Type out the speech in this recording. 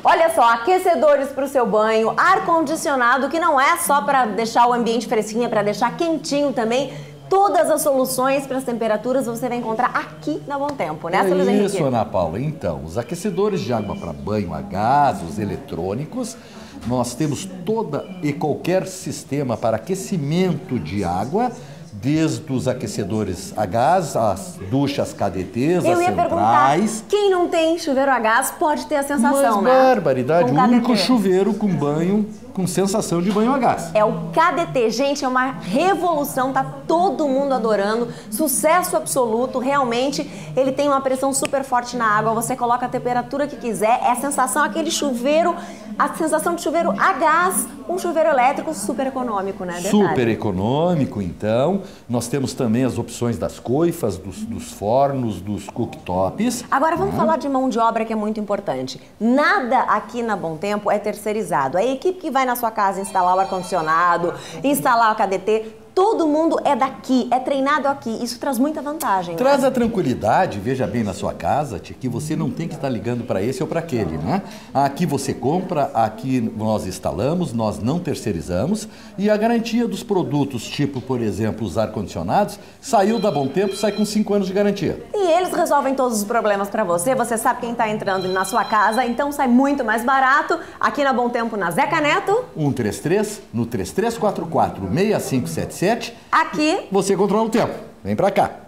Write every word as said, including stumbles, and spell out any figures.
Olha só, aquecedores para o seu banho, ar-condicionado, que não é só para deixar o ambiente fresquinho, é para deixar quentinho também. Todas as soluções para as temperaturas você vai encontrar aqui na Bom Tempo, né, Luiz Henrique? Isso, Ana Paula. Então, os aquecedores de água para banho a gás, os eletrônicos, nós temos toda e qualquer sistema para aquecimento de água, desde os aquecedores a gás, as duchas K D Ts, Eu as ia centrais. perguntar, quem não tem chuveiro a gás pode ter a sensação, Mas, né? barbaridade, Com o único K D T. chuveiro com banho, com sensação de banho a gás. É o K D T, gente, é uma revolução, tá todo mundo adorando, sucesso absoluto, realmente ele tem uma pressão super forte na água, você coloca a temperatura que quiser, é a sensação, aquele chuveiro, a sensação de chuveiro a gás, um chuveiro elétrico super econômico, né? Detalhe. Super econômico, então. Nós temos também as opções das coifas, dos, dos fornos, dos cooktops. Agora vamos ah. falar de mão de obra, que é muito importante. Nada aqui na Bom Tempo é terceirizado. A equipe que vai na sua casa instalar o ar-condicionado, instalar o K D T, todo mundo é daqui, é treinado aqui. Isso traz muita vantagem. Traz né? a tranquilidade, veja bem na sua casa, tia, que você não tem que estar ligando para esse ou para aquele, né? Aqui você compra, aqui nós instalamos, nós não terceirizamos, e a garantia dos produtos, tipo, por exemplo, os ar-condicionados, saiu da Bom Tempo, sai com cinco anos de garantia. E eles resolvem todos os problemas para você, você sabe quem está entrando na sua casa, então sai muito mais barato. Aqui na Bom Tempo, na Zeca Neto. um três três, no três três quatro quatro, seis cinco sete sete. Aqui. Você controla o tempo. Vem pra cá.